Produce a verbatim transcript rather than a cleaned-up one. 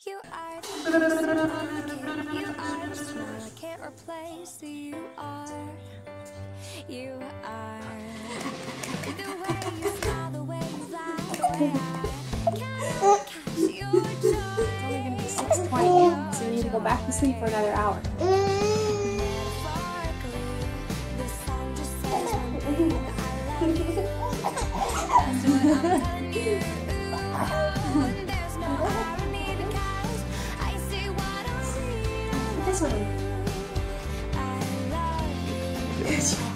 You are the kid, you are the smile I can't replace. You are, you are the way you smile, the way you laugh, the way I can't catch your joy. It's only going to be six twenty, so you need to go back to sleep for another hour. Metaphorically, this song just says one thing: I love you. That's what I'm telling you. And there's no irony because I see what I see. This one. I love you.